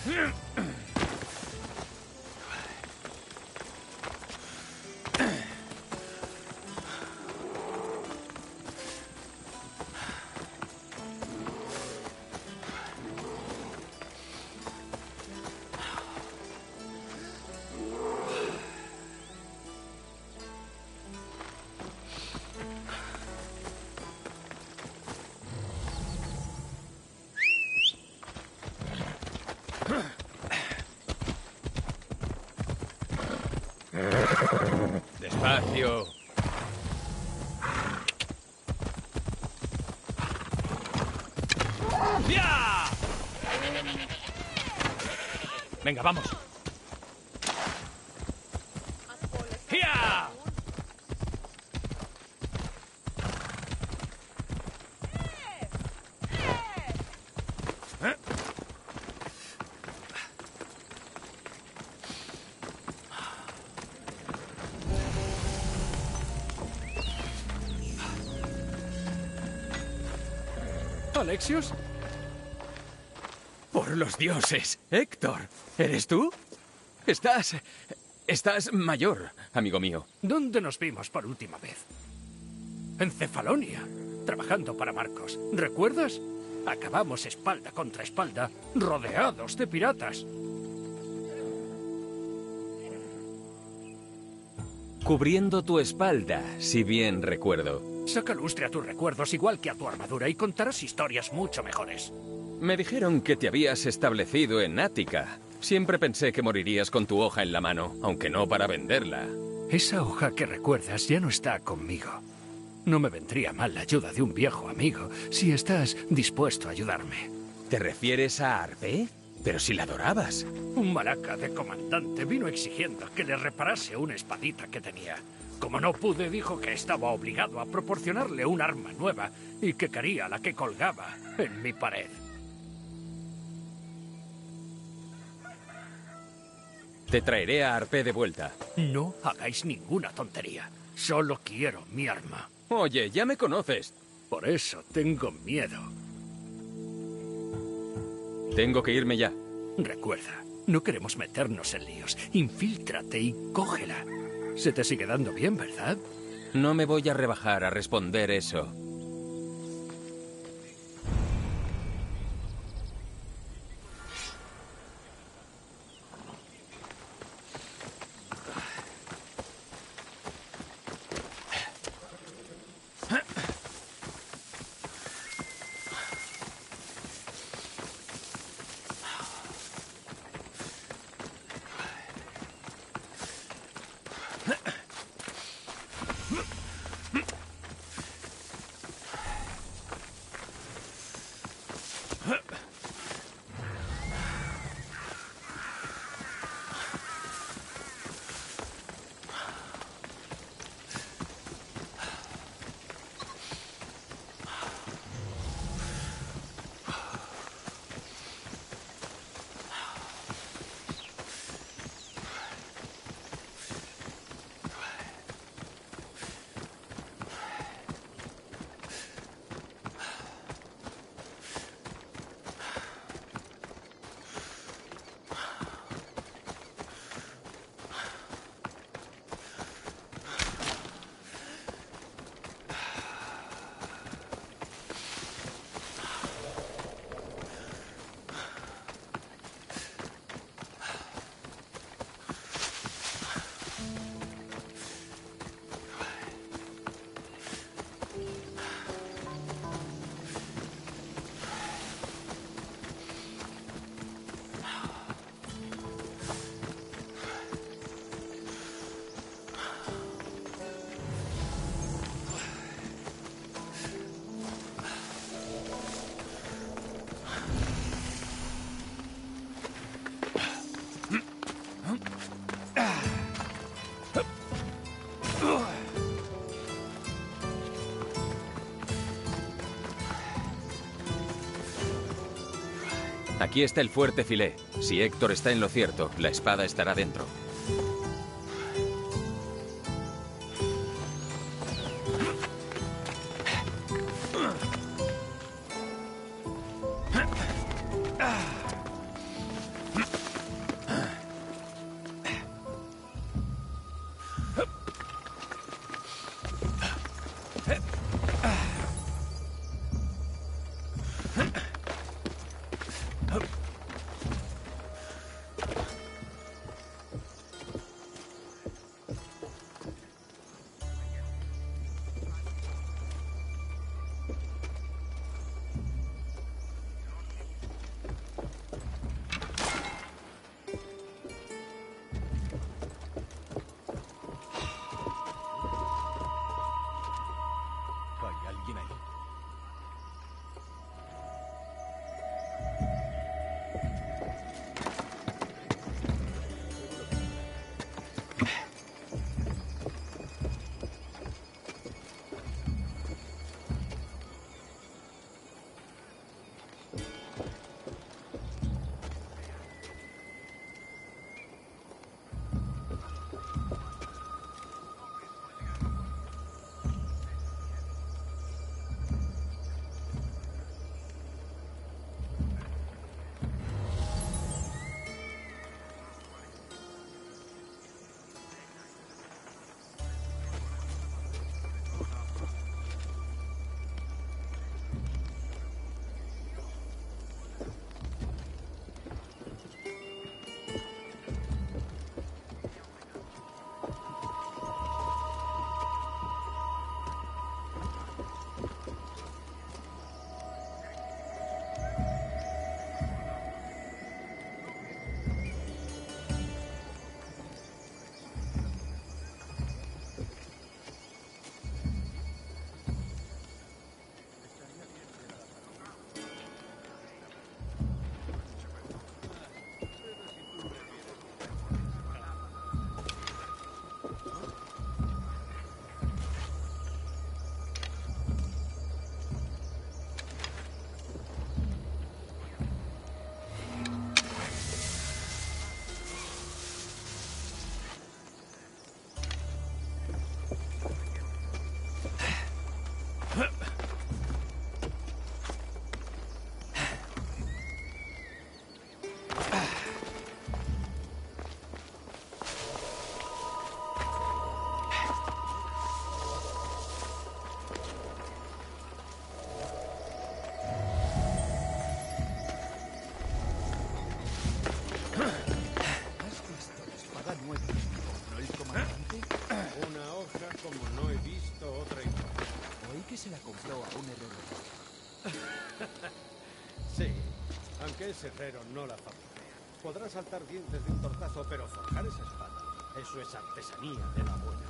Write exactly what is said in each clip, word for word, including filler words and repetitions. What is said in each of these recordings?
Despacio. ¡Ya! Venga, vamos. ¡Ya! ¿Eh? ¿Alexios? Por los dioses. Héctor, ¿eres tú? Estás... Estás mayor, amigo mío. ¿Dónde nos vimos por última vez? En Cefalonia, trabajando para Marcos. ¿Recuerdas? Acabamos espalda contra espalda, rodeados de piratas. Cubriendo tu espalda, si bien recuerdo. Saca lustre a tus recuerdos igual que a tu armadura y contarás historias mucho mejores. Me dijeron que te habías establecido en Ática. Siempre pensé que morirías con tu hoja en la mano, aunque no para venderla. Esa hoja que recuerdas ya no está conmigo. No me vendría mal la ayuda de un viejo amigo, si estás dispuesto a ayudarme. ¿Te refieres a Arpe? Pero si la adorabas. Un malaca de comandante vino exigiendo que le reparase una espadita que tenía. Como no pude, dijo que estaba obligado a proporcionarle un arma nueva y que quería la que colgaba en mi pared. Te traeré a Arpe de vuelta. No hagáis ninguna tontería. Solo quiero mi arma. Oye, ya me conoces. Por eso tengo miedo. Tengo que irme ya. Recuerda, no queremos meternos en líos. Infíltrate y cógela. Se te sigue dando bien, ¿verdad? No me voy a rebajar a responder eso. Aquí está el fuerte filé. Si Héctor está en lo cierto, la espada estará dentro. Ese herrero no la fabrica. Podrá saltar dientes de un tortazo, pero forjar esa espada, eso es artesanía de la buena.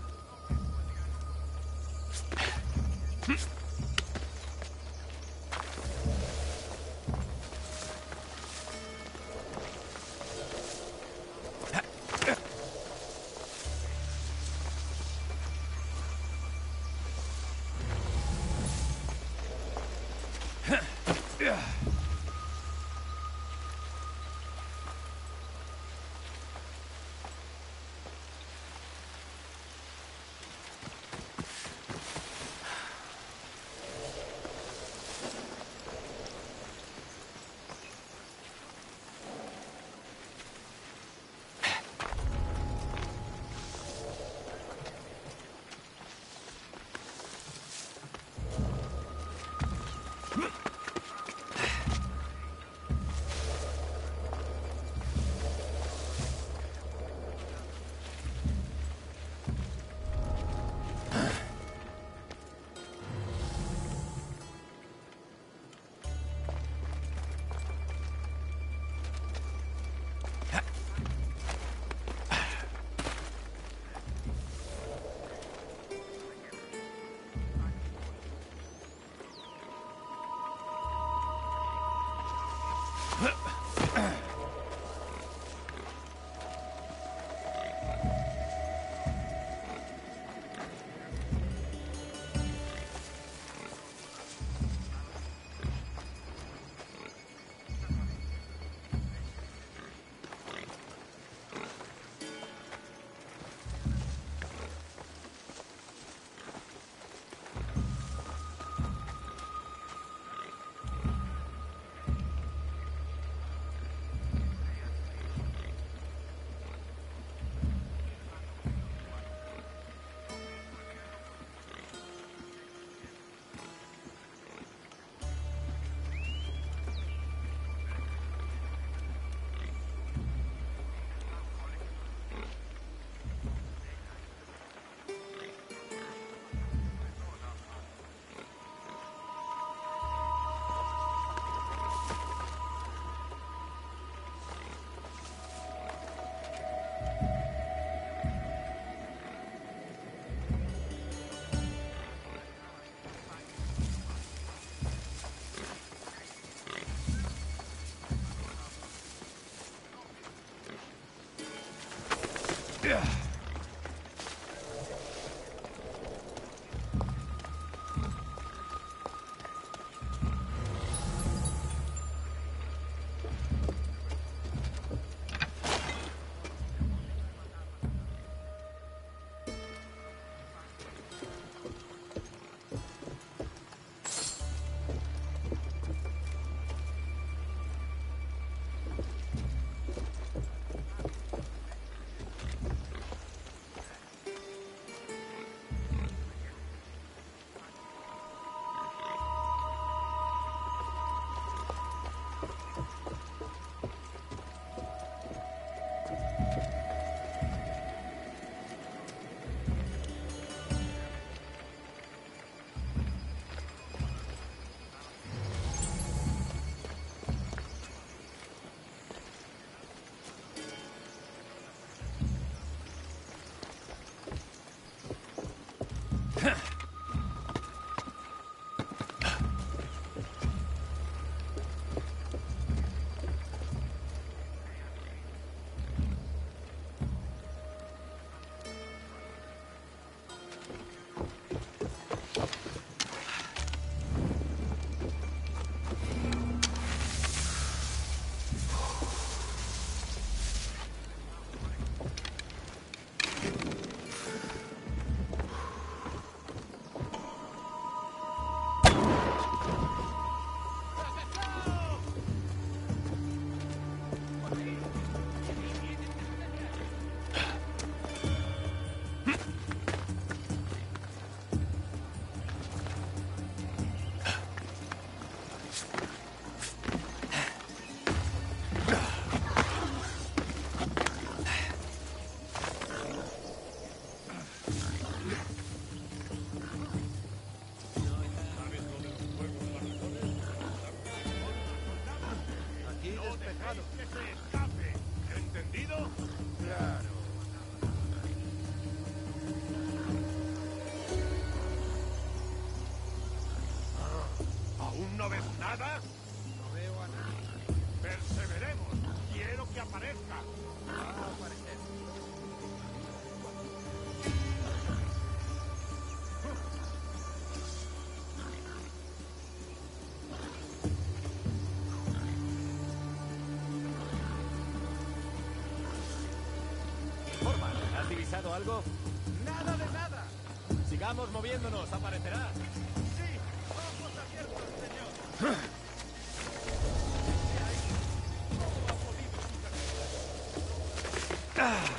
avisado algo? ¡Nada de nada! Sigamos moviéndonos, aparecerá. ¡Sí! ¡Ojos abiertos, señor! ¿Cómo ha podido suceder? Ah.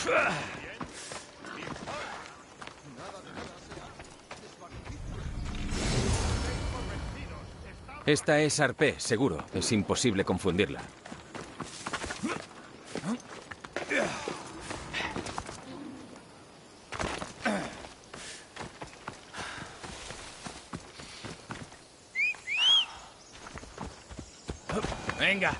Esta es Arpé, seguro. Es imposible confundirla. Venga.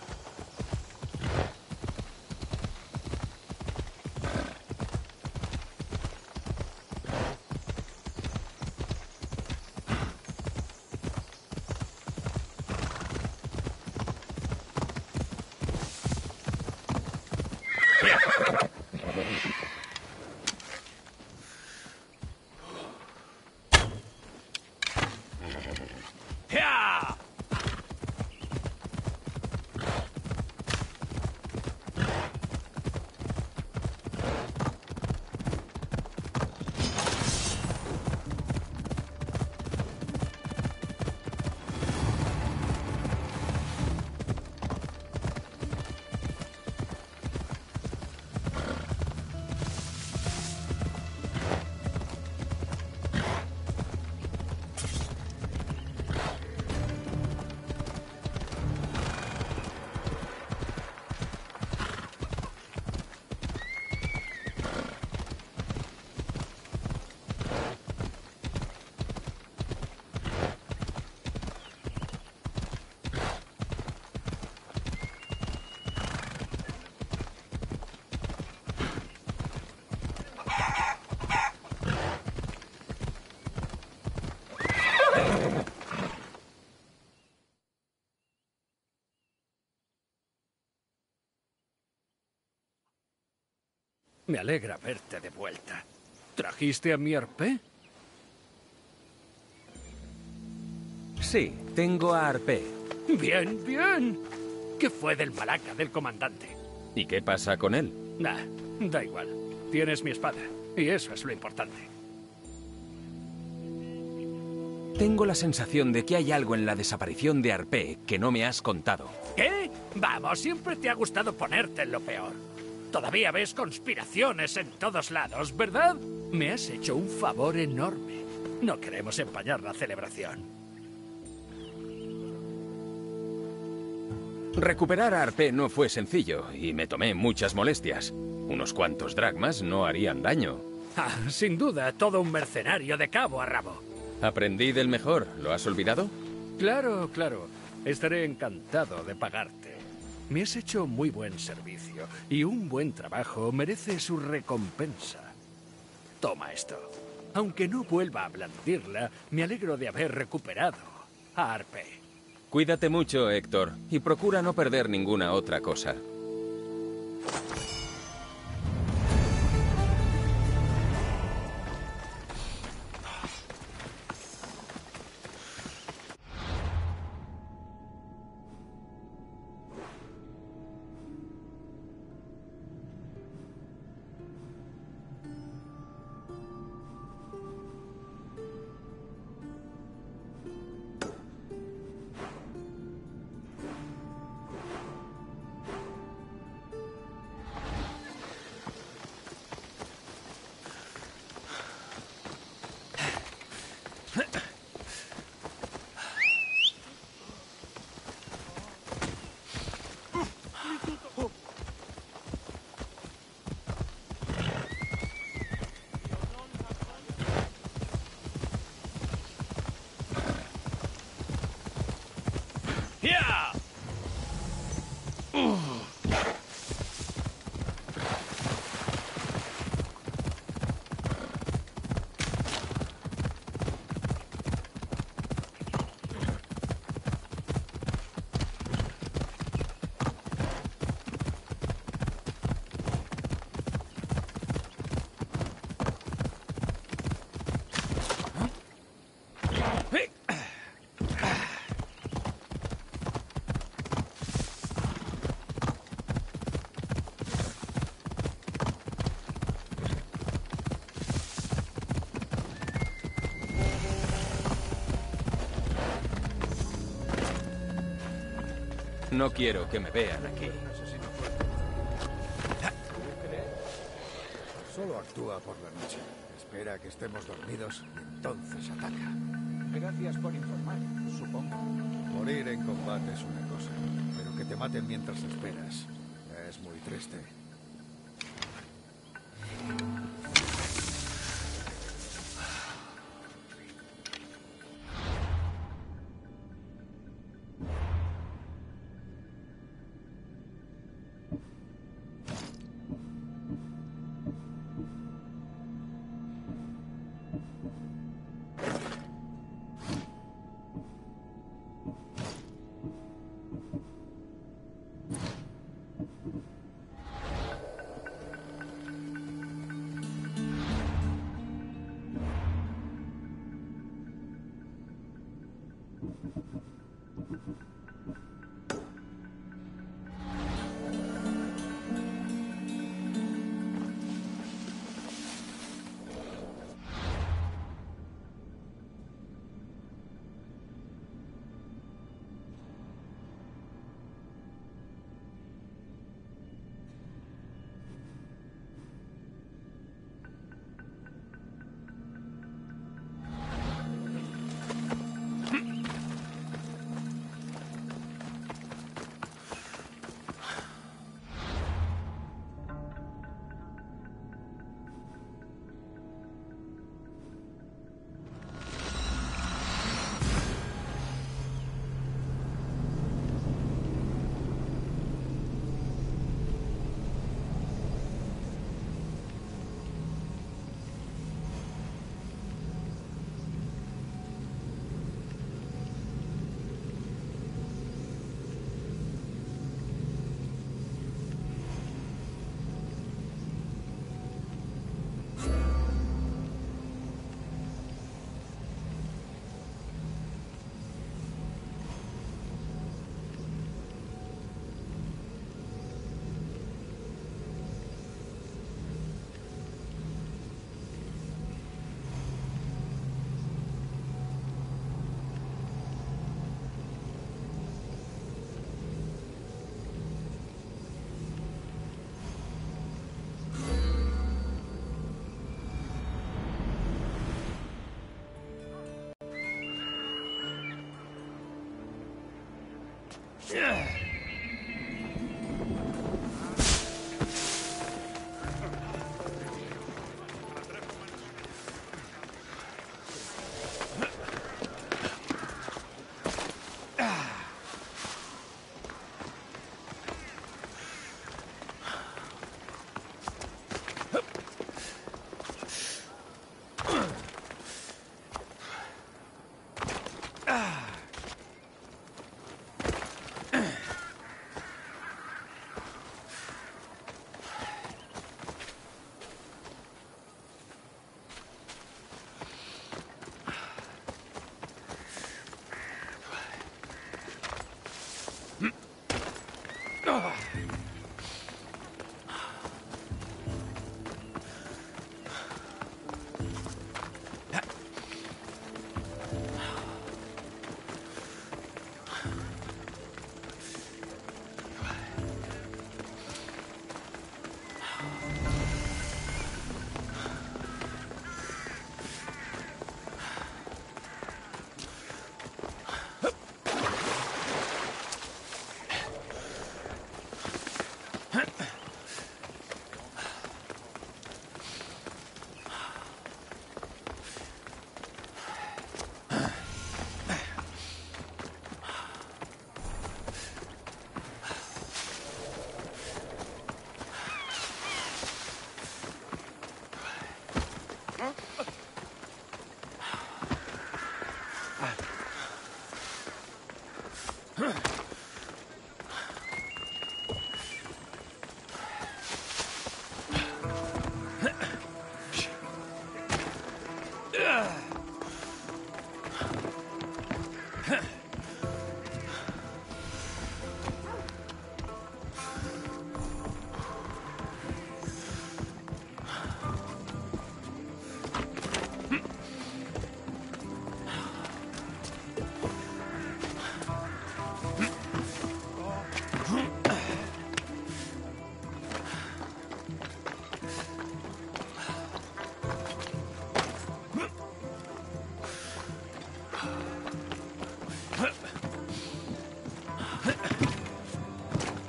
Me alegra verte de vuelta. ¿Trajiste a mi Arpé? Sí, tengo a Arpé. Bien, bien. ¿Qué fue del malaca del comandante? ¿Y qué pasa con él? Nah, da igual. Tienes mi espada. Y eso es lo importante. Tengo la sensación de que hay algo en la desaparición de Arpé que no me has contado. ¿Qué? Vamos, siempre te ha gustado ponerte en lo peor. Todavía ves conspiraciones en todos lados, ¿verdad? Me has hecho un favor enorme. No queremos empañar la celebración. Recuperar a Arpé no fue sencillo y me tomé muchas molestias. Unos cuantos dracmas no harían daño. Ah, sin duda, todo un mercenario de cabo a rabo. Aprendí del mejor. ¿Lo has olvidado? Claro, claro. Estaré encantado de pagarte. Me has hecho muy buen servicio y un buen trabajo merece su recompensa. Toma esto. Aunque no vuelva a blandirla, me alegro de haber recuperado a Arpé. Cuídate mucho, Héctor, y procura no perder ninguna otra cosa. No quiero que me vean aquí. Solo actúa por la noche. Espera a que estemos dormidos y entonces ataca. Gracias por informar, supongo. Morir en combate es una cosa, pero que te maten mientras esperas es muy triste.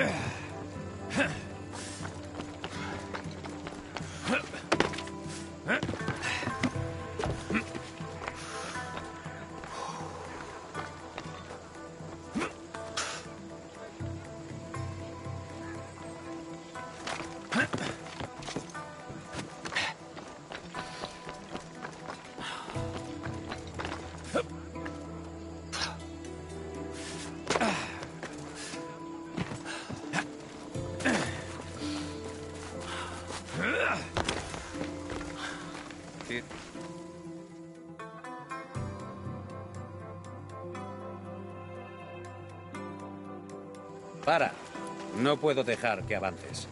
Para. No puedo dejar que avances.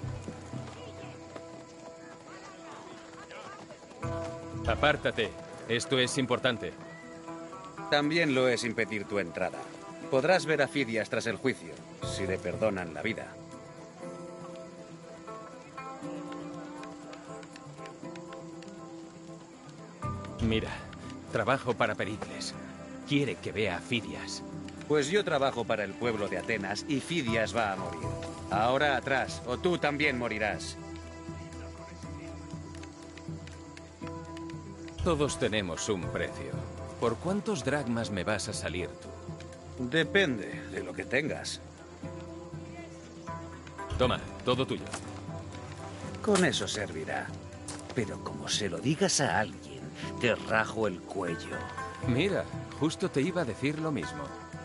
Apártate. Esto es importante. También lo es impedir tu entrada. Podrás ver a Fidias tras el juicio, si le perdonan la vida. Mira, trabajo para Pericles. Quiere que vea a Fidias. Pues yo trabajo para el pueblo de Atenas y Fidias va a morir. Ahora atrás, o tú también morirás. Todos tenemos un precio. ¿Por cuántos dracmas me vas a salir tú? Depende de lo que tengas. Toma, todo tuyo. Con eso servirá. Pero como se lo digas a alguien, te rajo el cuello. Mira, justo te iba a decir lo mismo.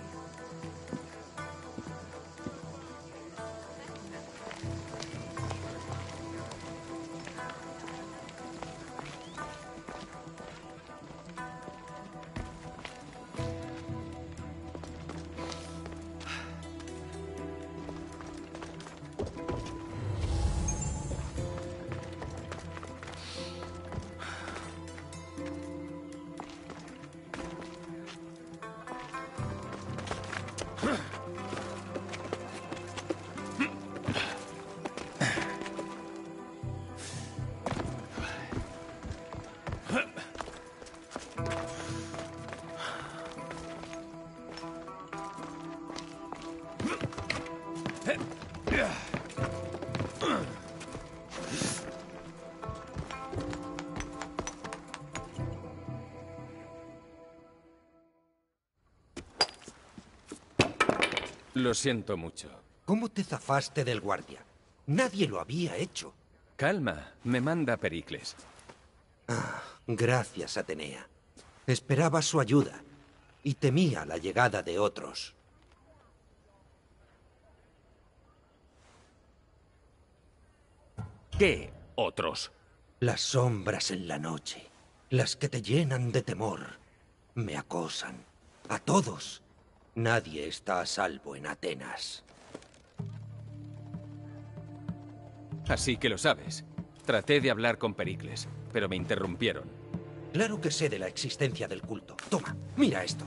Lo siento mucho. ¿Cómo te zafaste del guardia? Nadie lo había hecho. Calma, me manda Pericles. Ah, gracias, Atenea. Esperaba su ayuda y temía la llegada de otros. ¿Qué otros? Las sombras en la noche, las que te llenan de temor, me acosan. A todos. Nadie está a salvo en Atenas. Así que lo sabes. Traté de hablar con Pericles, pero me interrumpieron. Claro que sé de la existencia del culto. Toma, mira esto.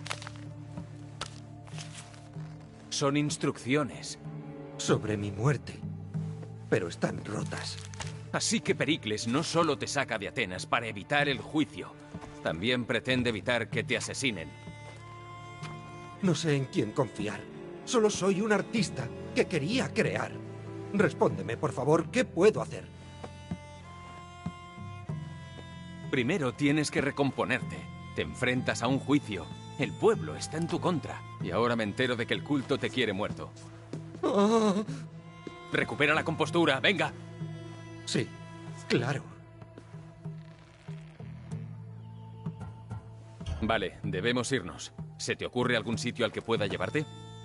Son instrucciones. Sobre mi muerte. Pero están rotas. Así que Pericles no solo te saca de Atenas para evitar el juicio, también pretende evitar que te asesinen. No sé en quién confiar. Solo soy un artista que quería crear. Respóndeme, por favor, ¿qué puedo hacer? Primero tienes que recomponerte. Te enfrentas a un juicio. El pueblo está en tu contra. Y ahora me entero de que el culto te quiere muerto. Oh. Recupera la compostura, venga. Sí, claro. Vale, debemos irnos. ¿Se te ocurre algún sitio al que pueda llevarte?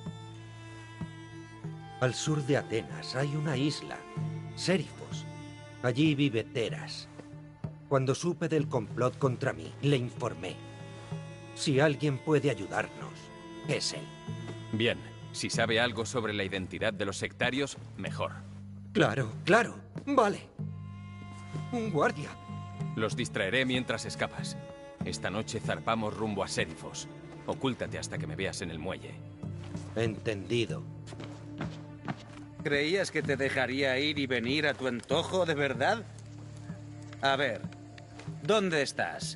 Al sur de Atenas hay una isla, Sérifos. Allí vive Teras. Cuando supe del complot contra mí, le informé. Si alguien puede ayudarnos, es él. Bien, si sabe algo sobre la identidad de los sectarios, mejor. Claro, claro. Vale. Un guardia. Los distraeré mientras escapas. Esta noche zarpamos rumbo a Sérifos. Ocúltate hasta que me veas en el muelle. Entendido. ¿Creías que te dejaría ir y venir a tu antojo, de verdad? A ver, ¿dónde estás?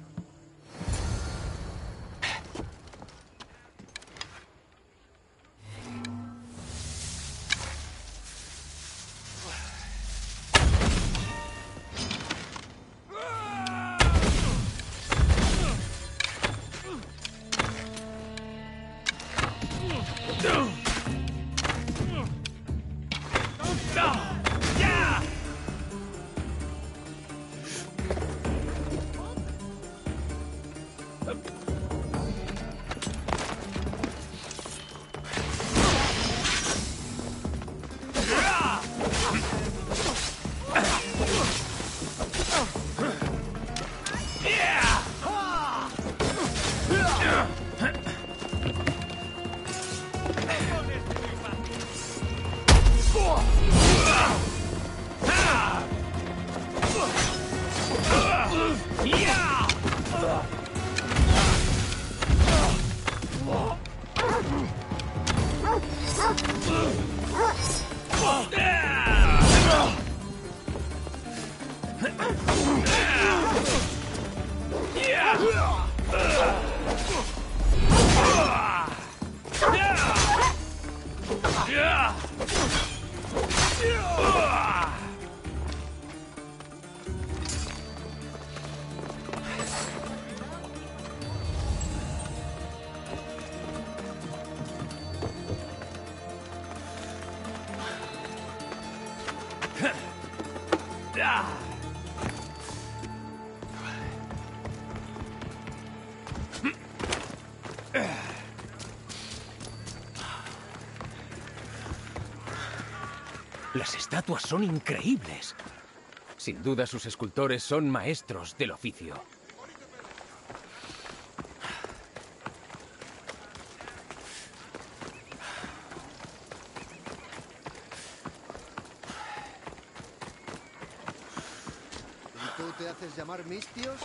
Las estatuas son increíbles. Sin duda sus escultores son maestros del oficio. ¿Y tú te haces llamar Mistios?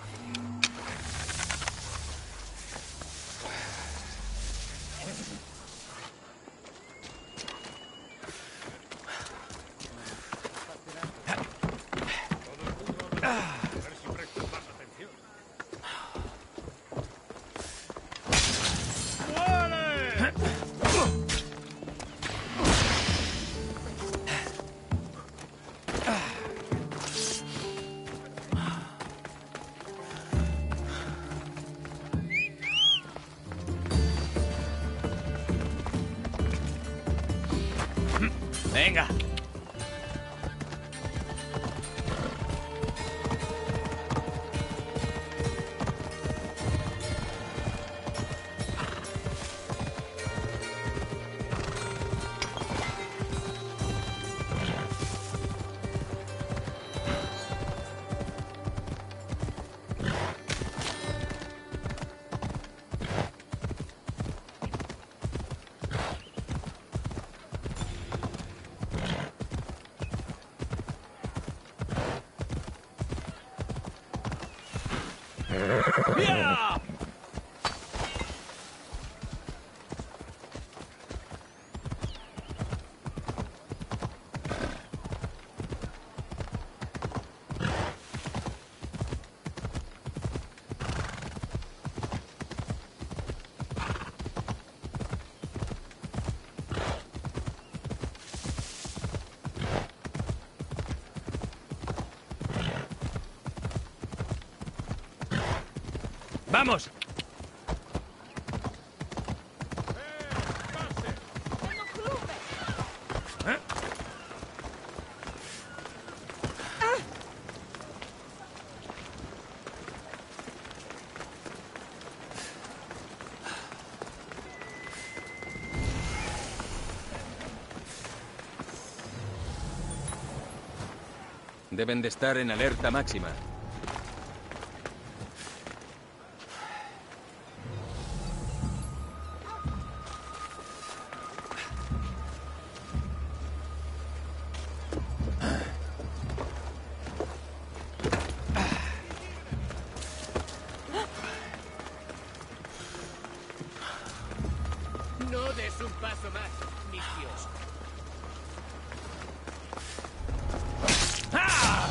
Venga. ¡Ya! ¡Vamos! ¿Eh? Deben de estar en alerta máxima. No des un paso más, Mistios. ¡Ah!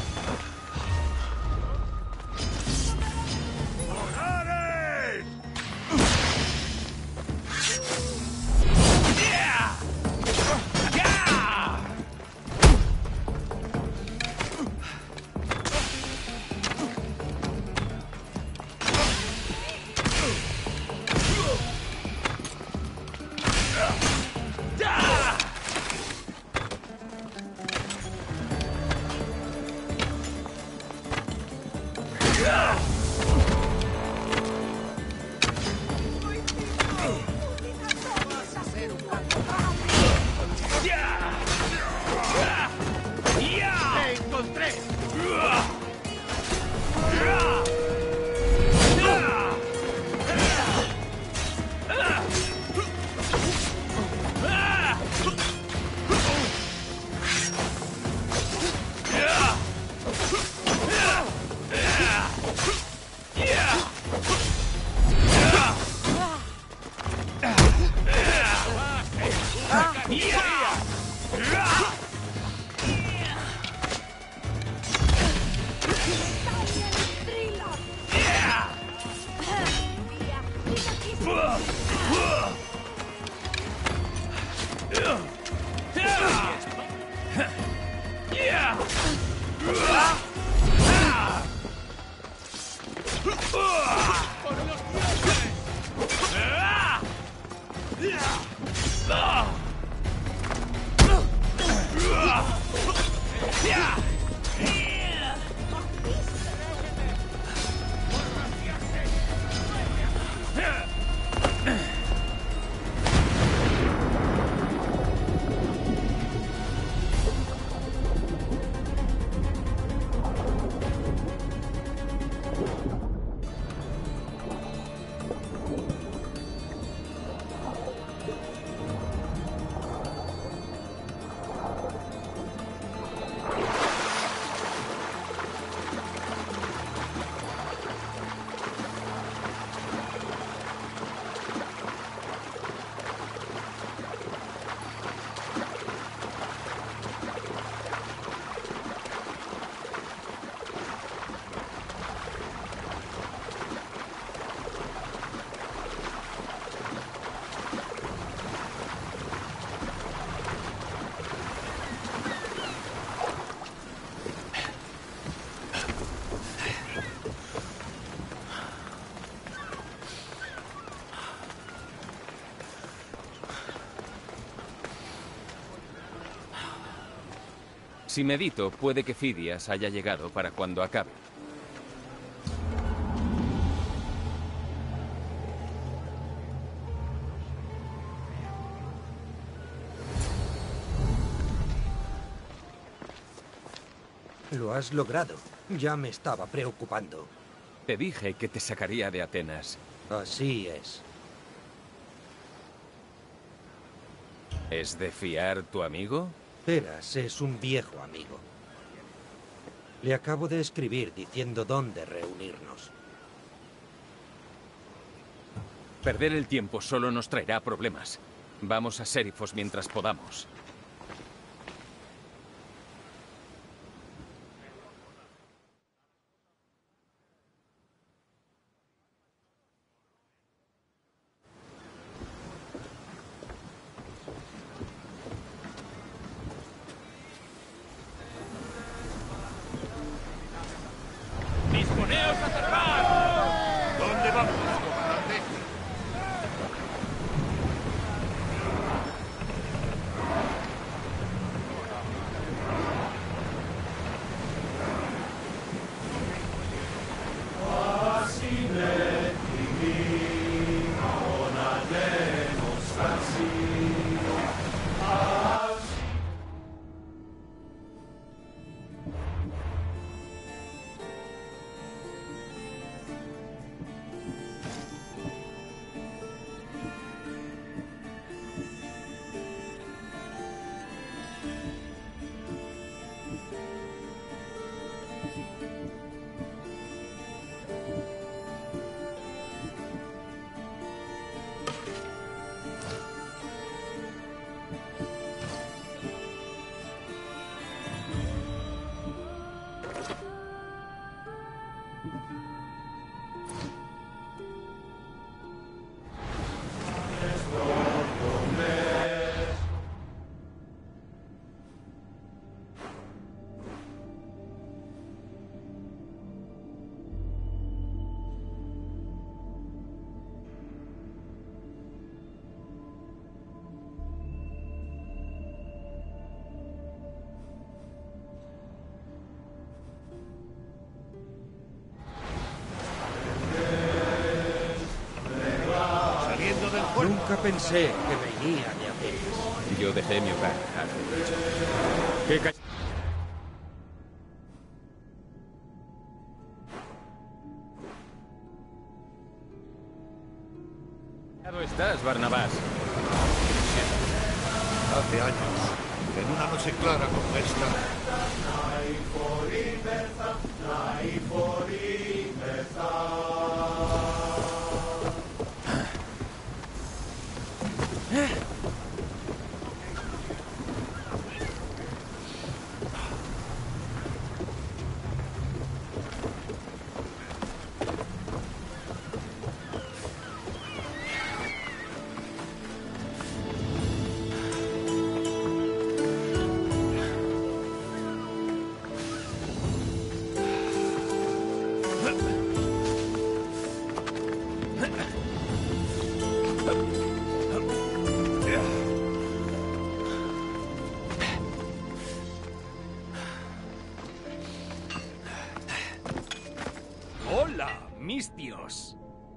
Si medito, puede que Fidias haya llegado para cuando acabe. Lo has logrado. Ya me estaba preocupando. Te dije que te sacaría de Atenas. Así es. ¿Es de fiar tu amigo? Teras es un viejo amigo. Le acabo de escribir diciendo dónde reunirnos. Perder el tiempo solo nos traerá problemas. Vamos a Sérifos mientras podamos. ¡Disponeos a zarpar! ¿Dónde vamos, comandante? Nunca pensé que venía de Atenas. Yo dejé mi hogar hace mucho. ¿Qué ca- ¿Callado estás, Barnabás? Hace años, en una noche clara como esta, ¡Hola, Mistios!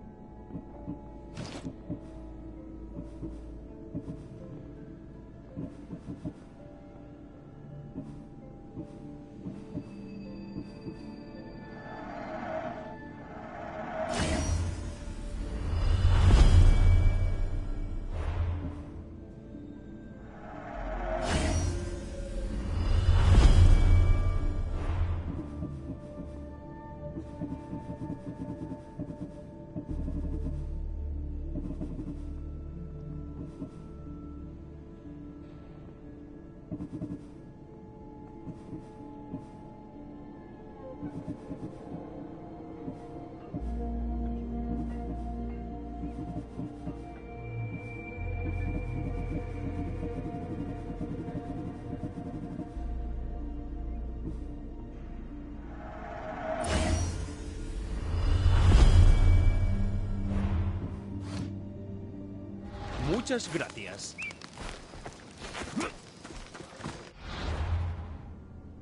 Muchas gracias.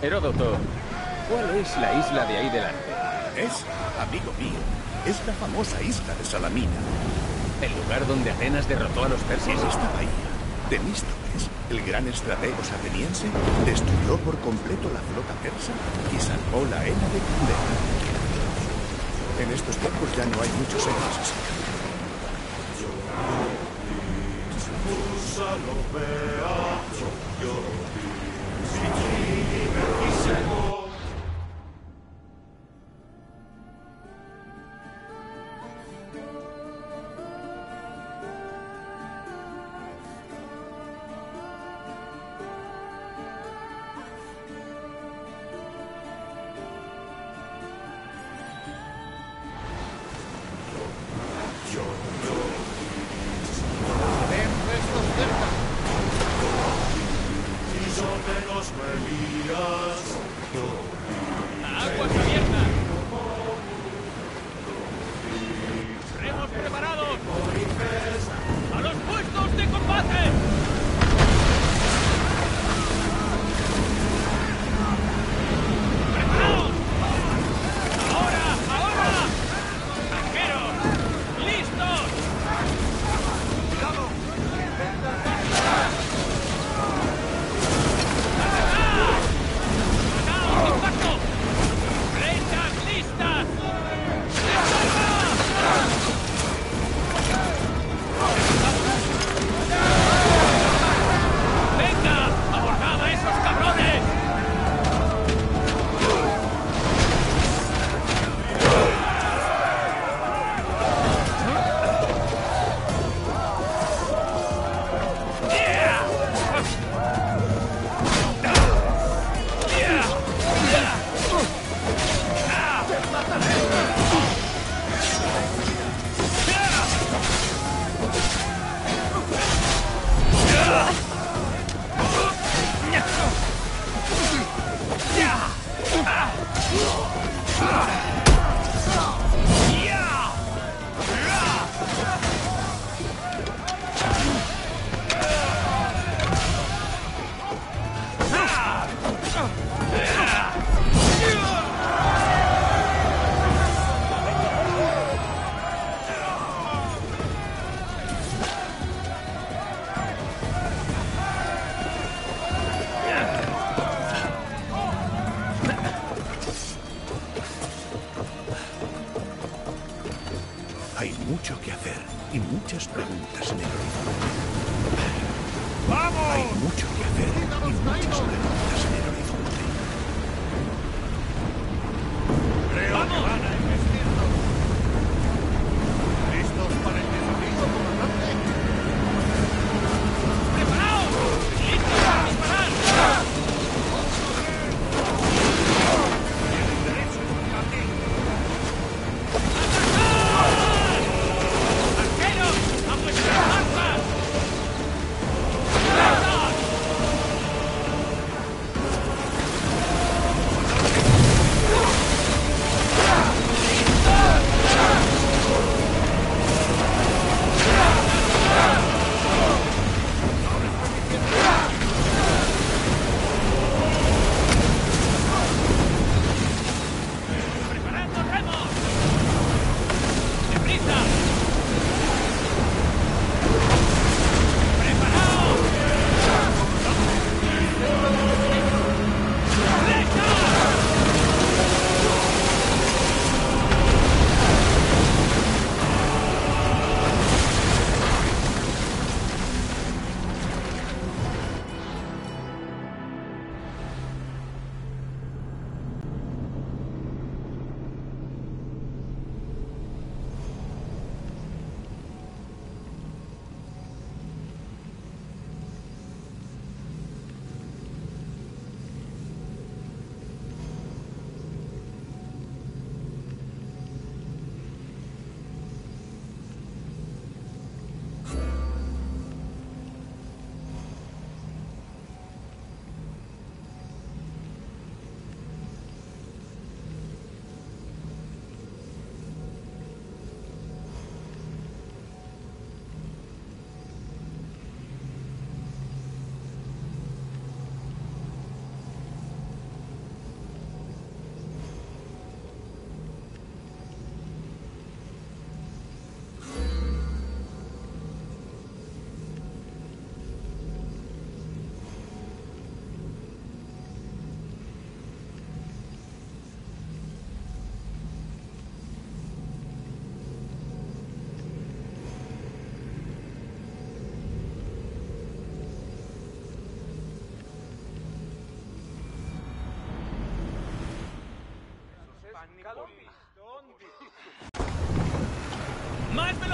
Heródoto, ¿cuál es la isla de ahí delante? Es, amigo mío, es la famosa isla de Salamina. ¿El lugar donde Atenas derrotó a los persas? En esta bahía, Temístocles, el gran estratego ateniense, destruyó por completo la flota persa y salvó la Hénade de... En estos tiempos ya no hay muchos héroes así. ¡Aguas abiertas! ¡Remos preparados! ¡A los puestos de combate! ¡Preparados! ¡Ahora! ¡Ahora! ¡Arqueros! ¡Listos! ¡Cuidado! ¡Impacto! ¡Flechas listas! ¡Venga! ¡Abordad a esos cabrones! Hay mucho que hacer y muchas preguntas en el horizonte. ¡Vamos! Hay mucho que hacer y muchas preguntas en el horizonte. Creo que van a embestirnos. ¿Listos para el desafío, comandante? ¡Preparaos! ¡Listos para disparar! Tienen derecho a combatir. ¡Arqueros! ¡A vuestras armas!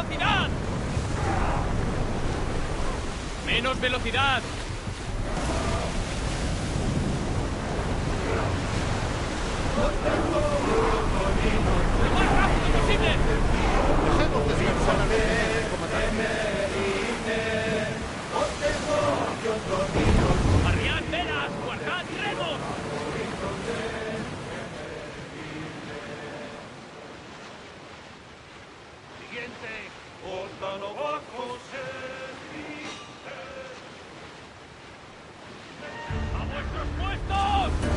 velocidad! ¡Menos velocidad! ¡Lo más rápido posible! Dejemos descansar a Lady, comandante. ¡Arriad velas! ¡Guardad remos! Siguiente. Órdalo bajo servicio. ¡A vuestros puestos!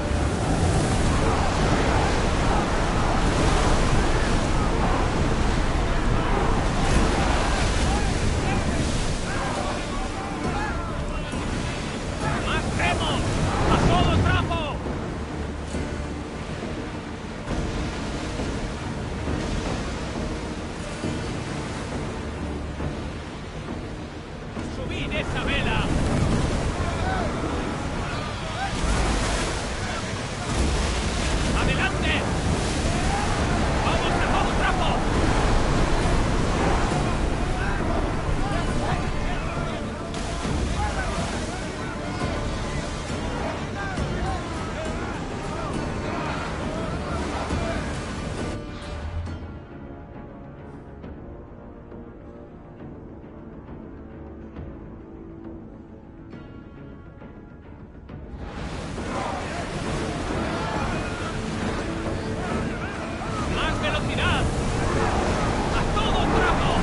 ¡Más remos! ¡A todo trapo! ¡Subid esa vela! ¡Adelante! ¡Vamos a todo trapo! ¡Más velocidad! ¡A todo trapo!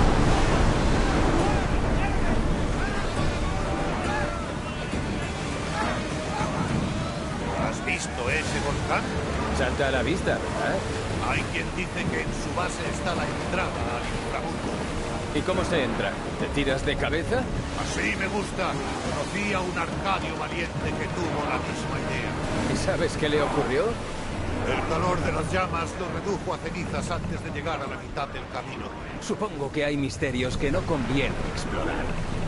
¿Has visto ese volcán? Salta a la vista, ¿verdad? Hay quien dice que en su base está la entrada al inframundo. ¿Y cómo se entra? ¿Te tiras de cabeza? Así me gusta. Conocí a un arcadio valiente que tuvo la misma idea. ¿Y sabes qué le ocurrió? El calor de las llamas lo redujo a cenizas antes de llegar a la mitad del camino. Supongo que hay misterios que no conviene explorar.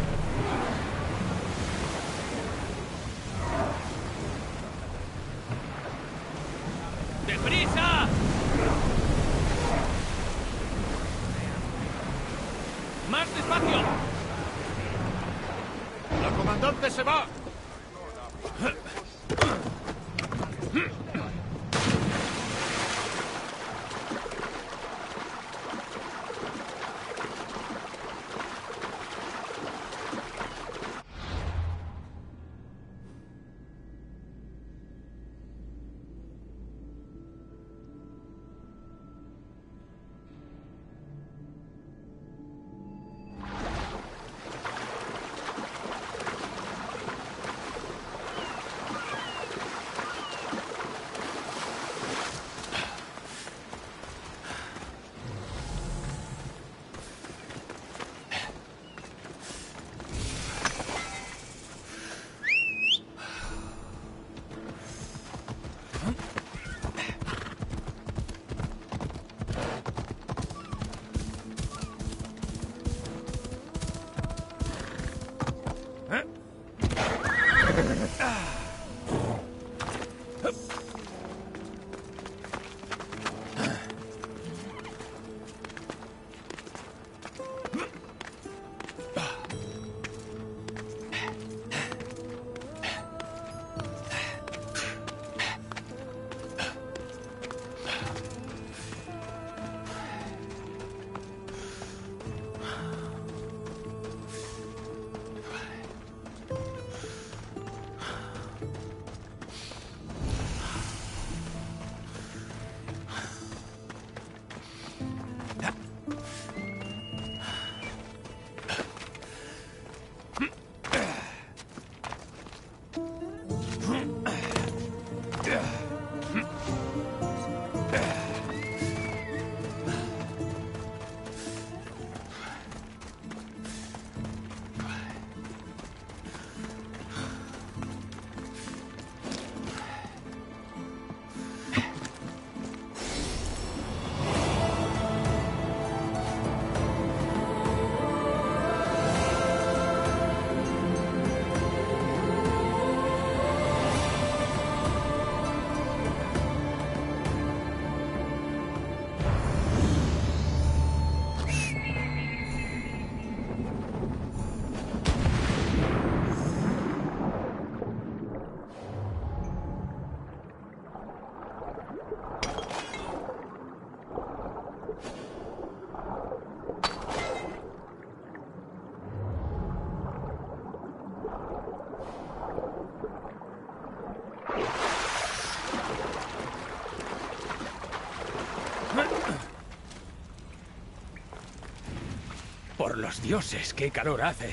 ¡Deprisa! ¡Más despacio! ¡La comandante se va! los dioses, qué calor hace.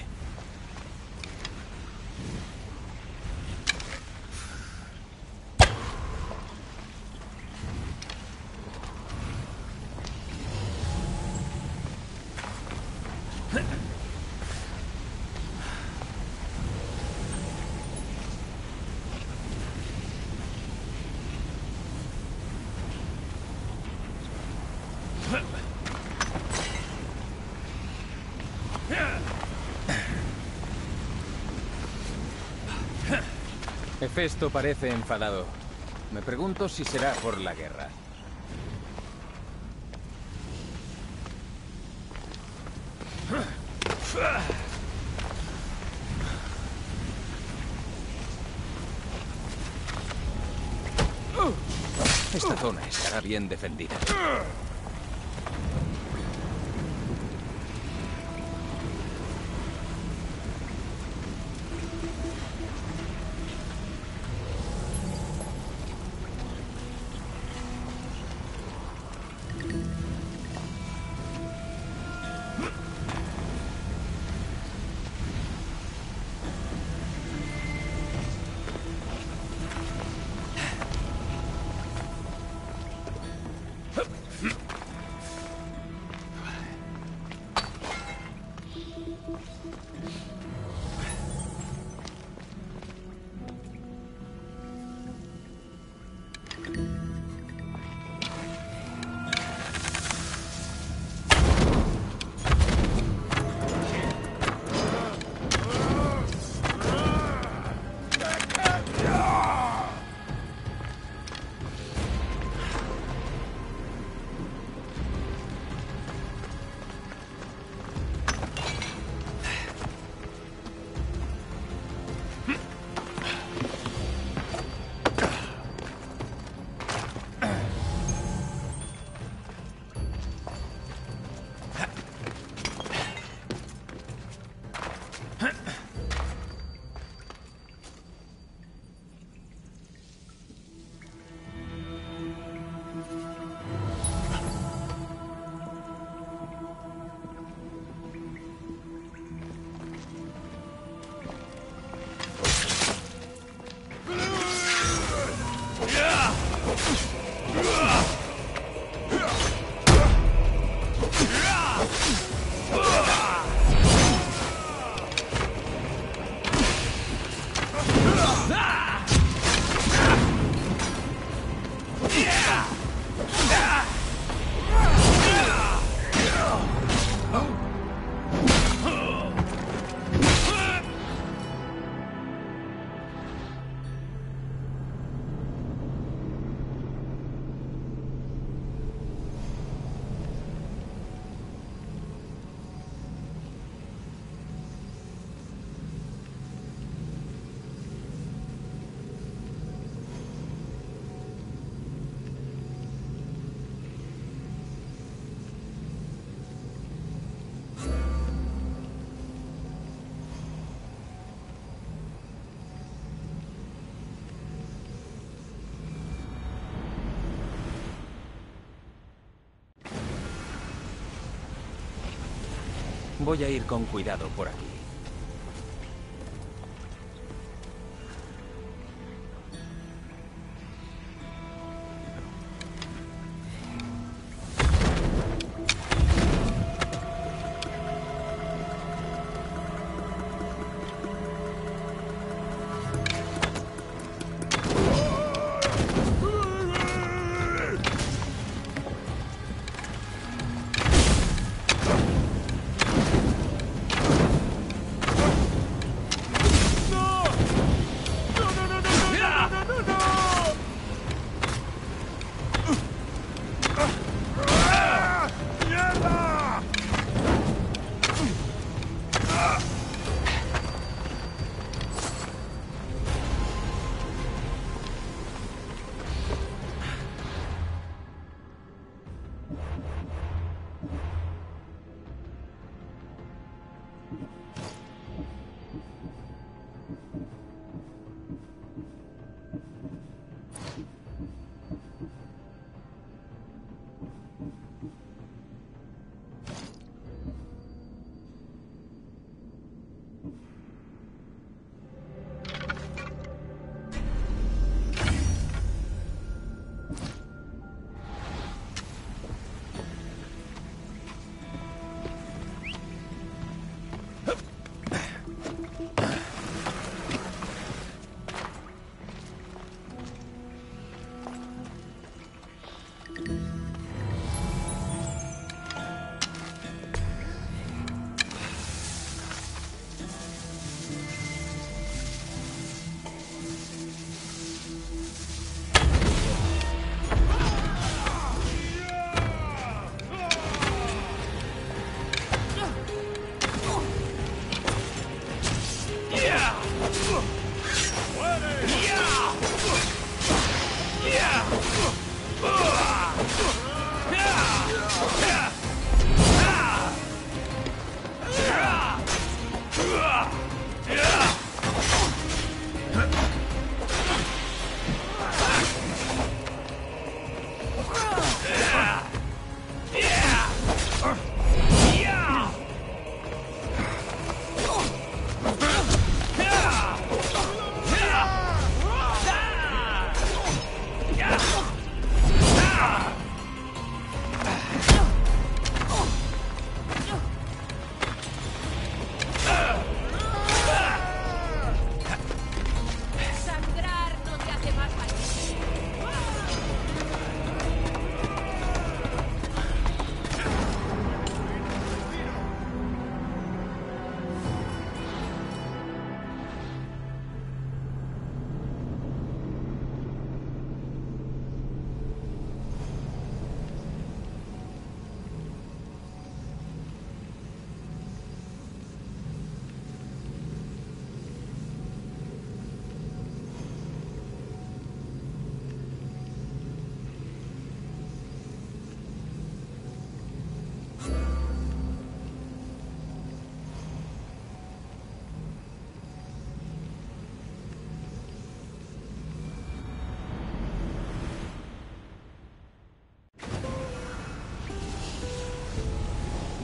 Hefesto parece enfadado. Me pregunto si será por la guerra. Esta zona estará bien defendida. Voy a ir con cuidado por aquí.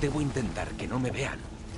Debo intentar que no me vean.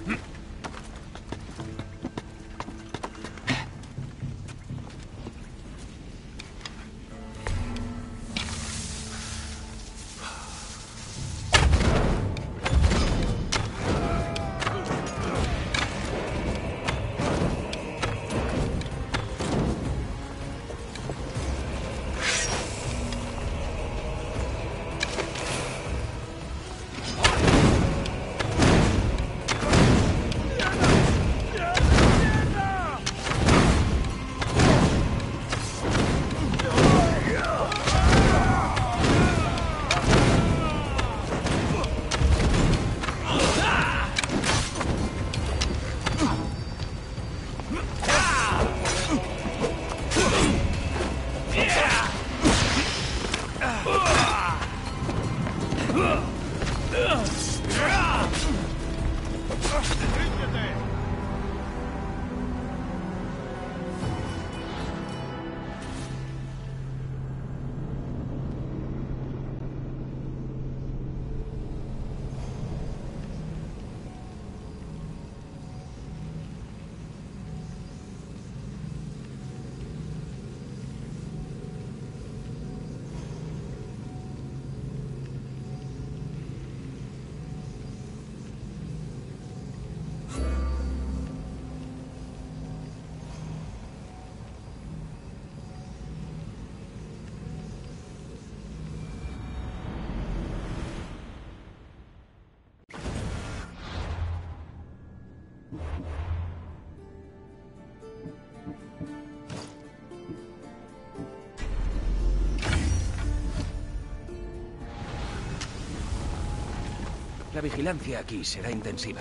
La vigilancia aquí será intensiva.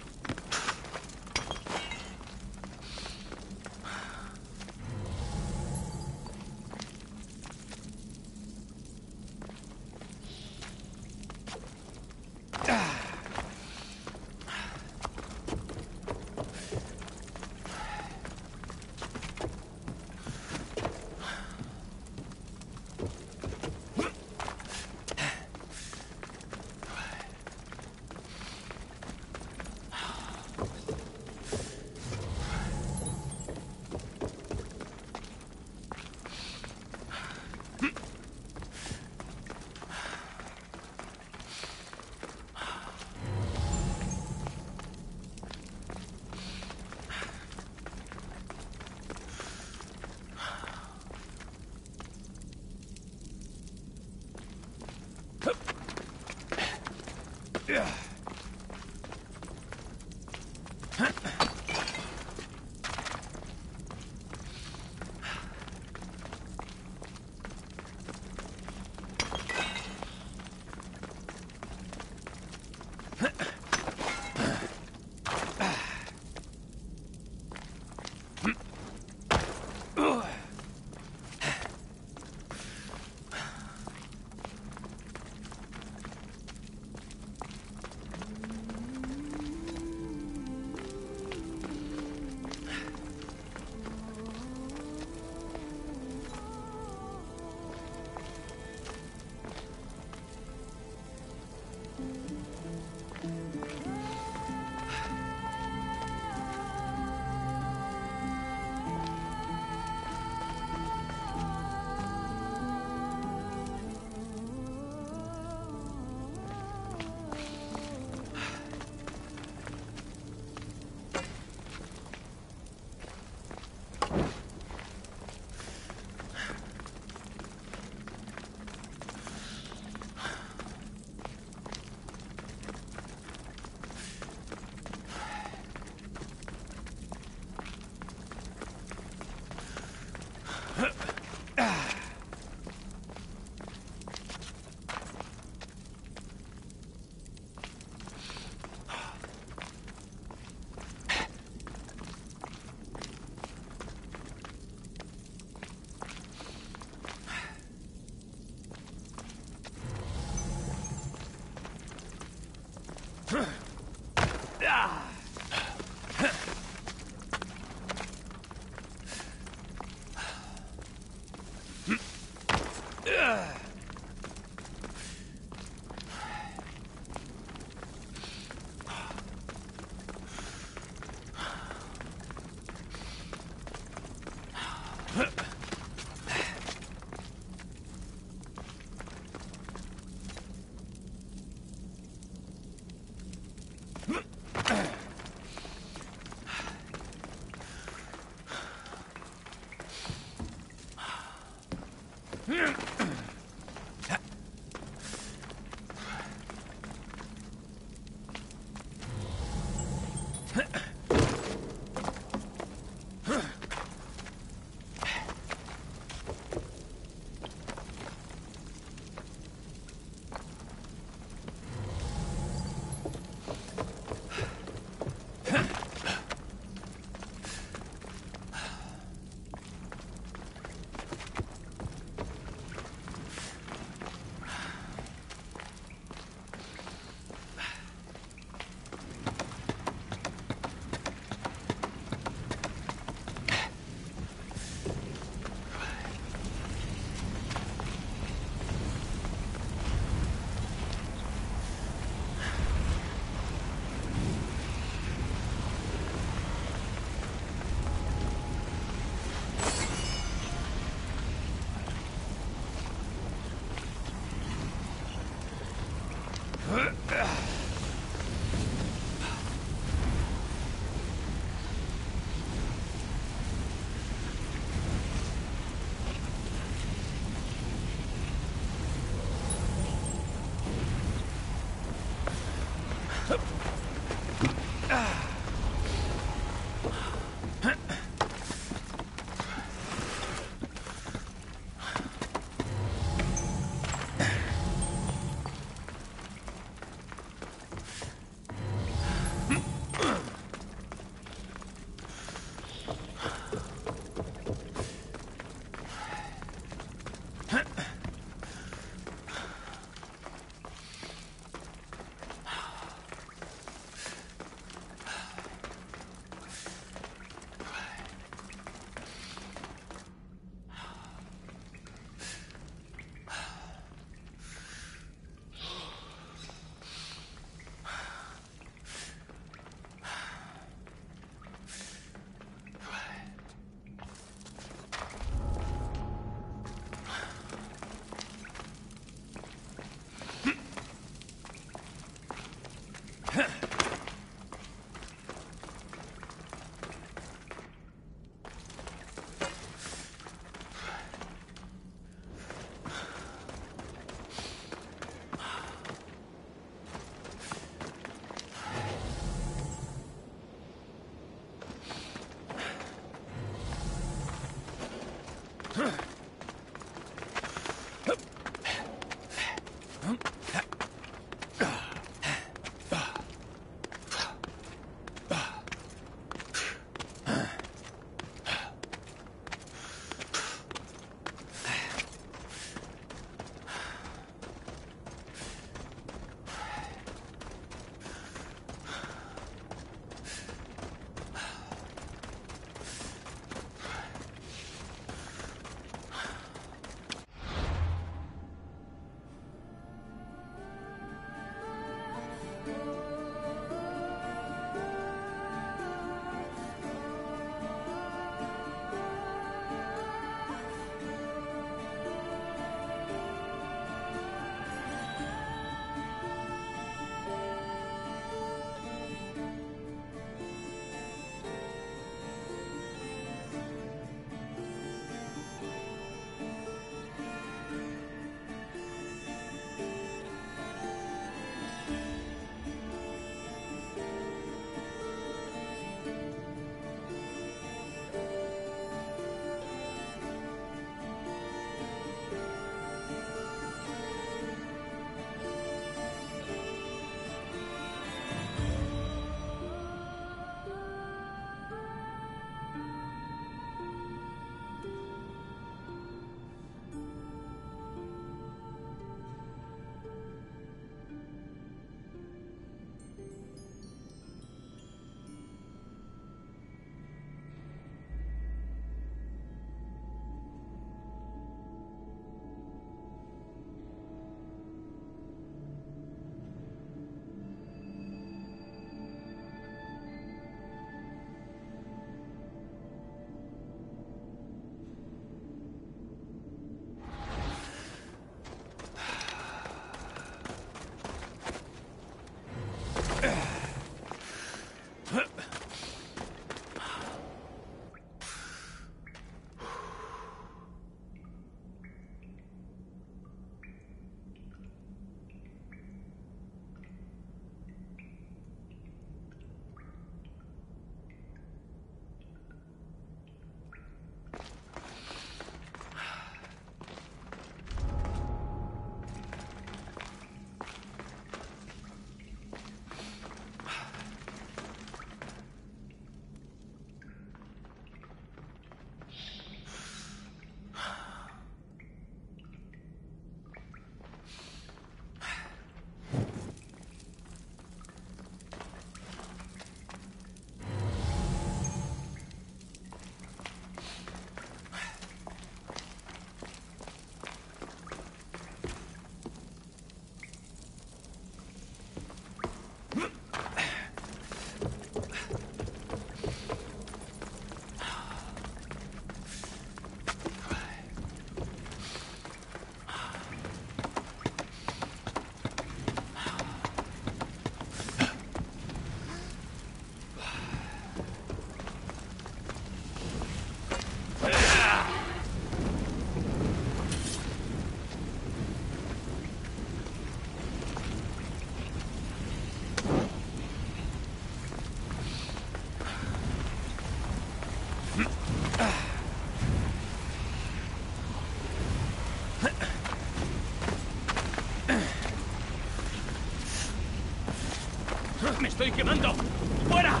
¡Me estoy quemando! ¡Fuera!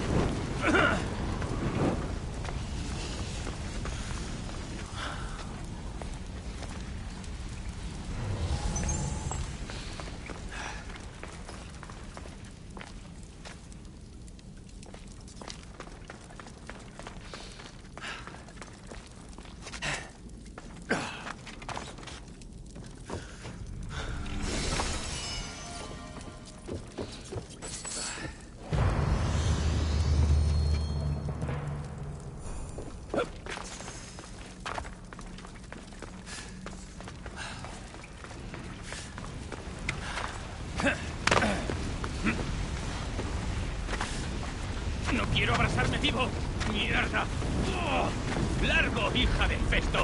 ¡No quiero abrazarme vivo! ¡Mierda! ¡Oh! ¡Largo, hija de Festo!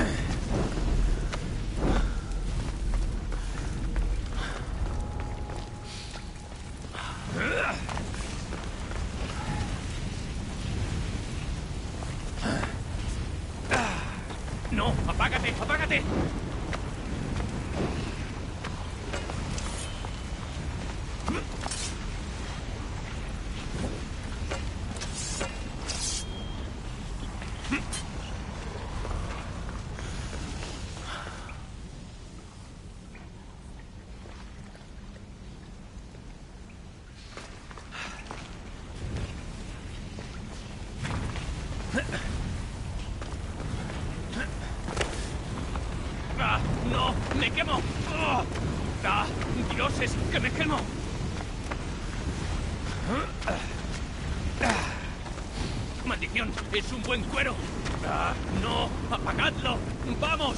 ¡No! ¡Apágate! ¡Apágate! ¡Ah! ¡No! ¡Me quemo! ¡Oh! ¡Ah! ¡Dioses! ¡Que me quemo! ¡Maldición! ¡Es un buen cuero! ¡Ah! ¡No! ¡Apagadlo! ¡Vamos!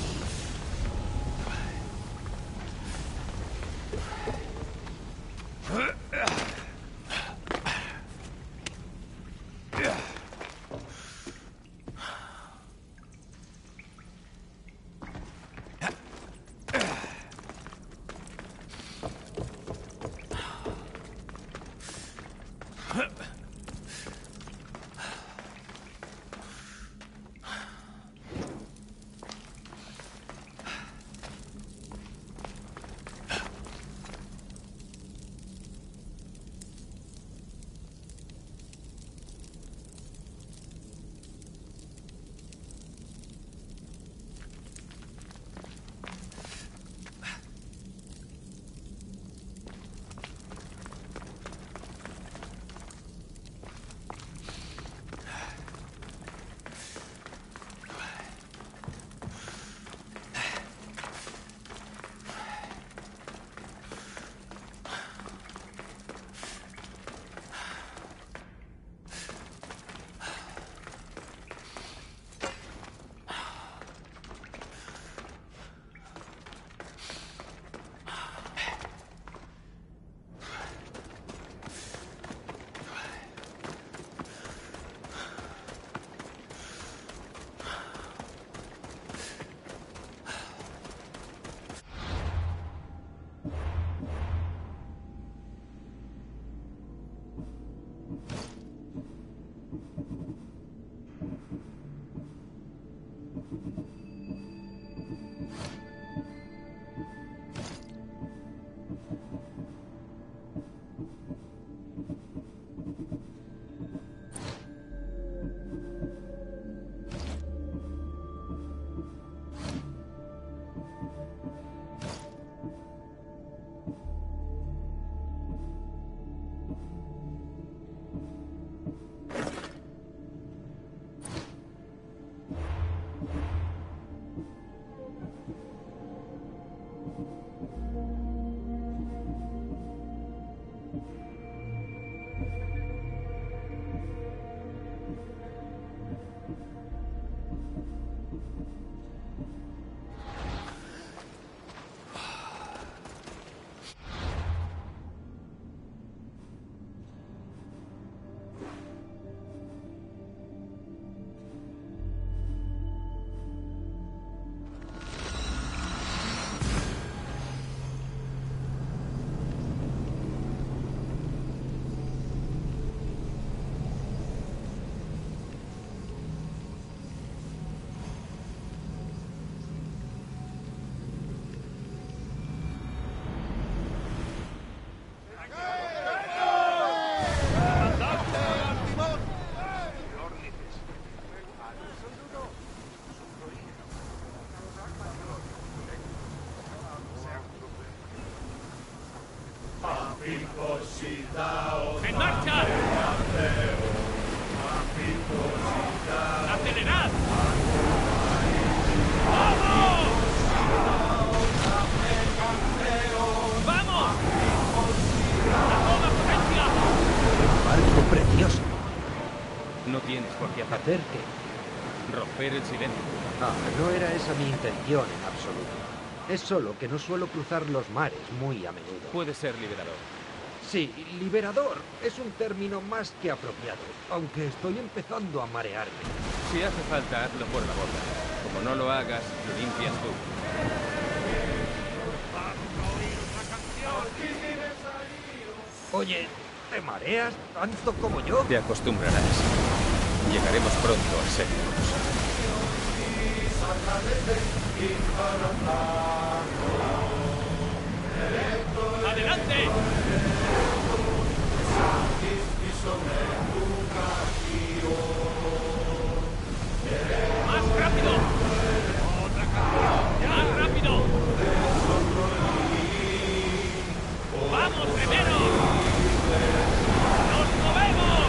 ¡En marcha! ¡Acelerad! ¡Vamos! ¡Vamos! ¡A toda potencia! Algo precioso. No tienes por qué hacer. ¿Hacer qué? Romper el silencio. Ah, no era esa mi intención en absoluto. Es solo que no suelo cruzar los mares muy a menudo. Puede ser liberador. Sí, liberador es un término más que apropiado, aunque estoy empezando a marearme. Si hace falta, hazlo por la borda. Como no lo hagas, lo limpias tú. Oye, ¿te mareas tanto como yo? Te acostumbrarás. Llegaremos pronto a Serifos. ¡Adelante! ¡Más rápido! ¡Más rápido! ¡Vamos, primero! ¡Nos movemos!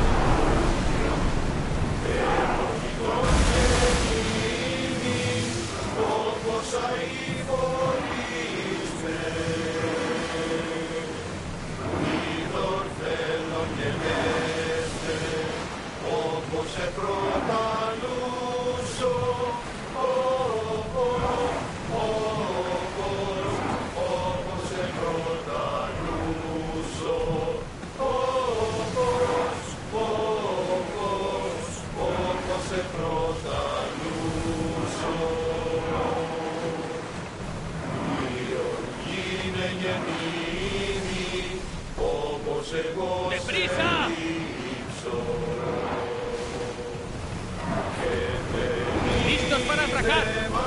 ¡Deprisa! ¡Listos para atracar!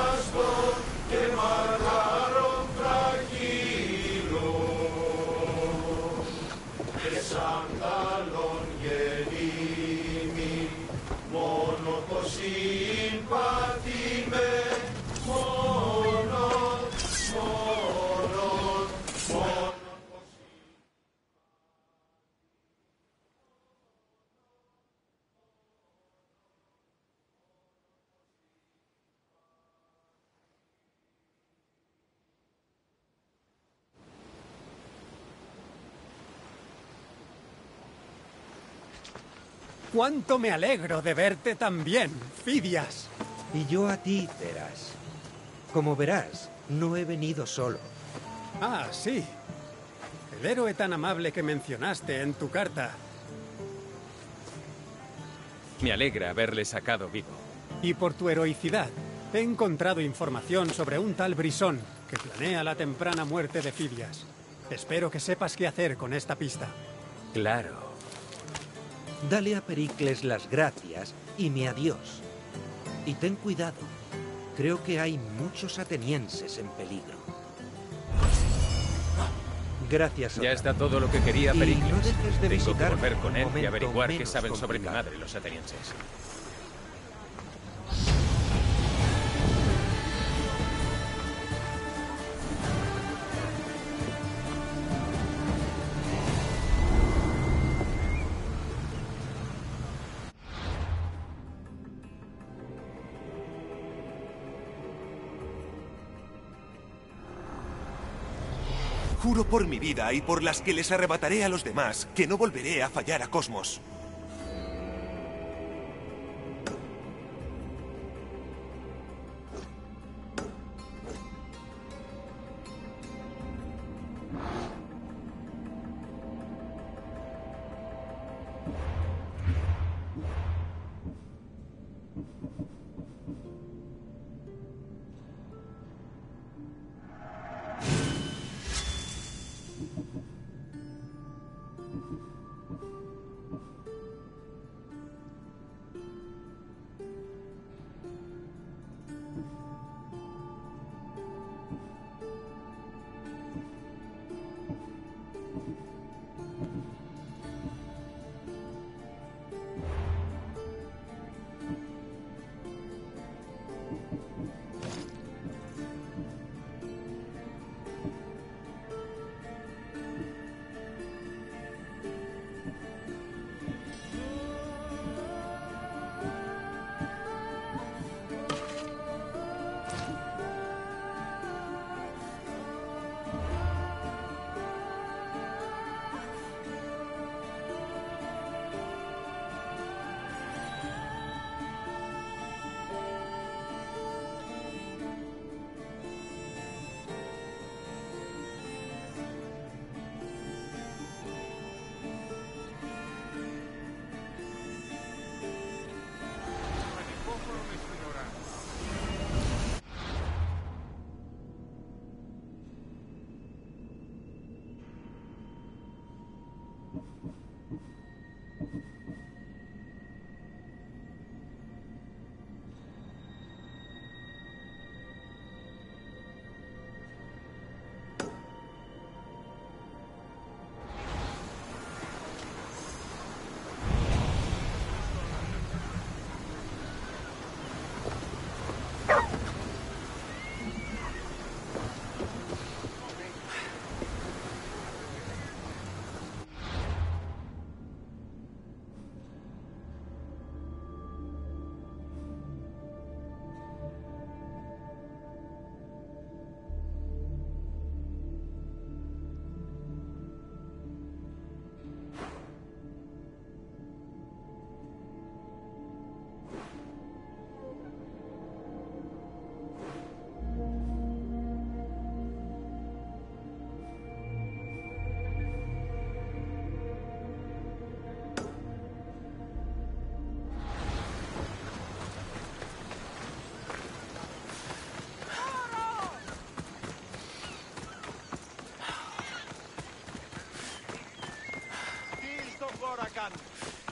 ¡Cuánto me alegro de verte tan bien, Fidias! Y yo a ti, Teras. Como verás, no he venido solo. Ah, sí. El héroe tan amable que mencionaste en tu carta. Me alegra haberle sacado vivo. Y por tu heroicidad, he encontrado información sobre un tal Brisón que planea la temprana muerte de Fidias. Espero que sepas qué hacer con esta pista. Claro. Dale a Pericles las gracias y mi adiós. Y ten cuidado. Creo que hay muchos atenienses en peligro. Gracias, Sota. Ya está todo lo que quería Y Pericles. no dejes de Tengo que visitarme volver con un él y momento averiguar qué menos saben sobre mi complicado. madre los atenienses. Juro por mi vida y por las que les arrebataré a los demás que no volveré a fallar a Cosmos. Gorakan,